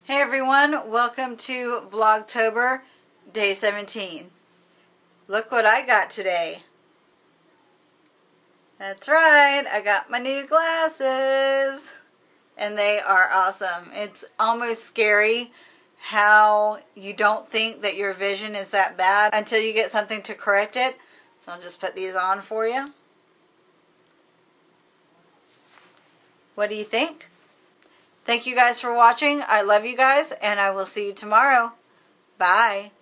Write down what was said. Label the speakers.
Speaker 1: Hey everyone, welcome to Vlogtober, day 17. Look what I got today. That's right, I got my new glasses. And they are awesome. It's almost scary how you don't think that your vision is that bad until you get something to correct it. So I'll just put these on for you. What do you think? Thank you guys for watching. I love you guys, and I will see you tomorrow. Bye.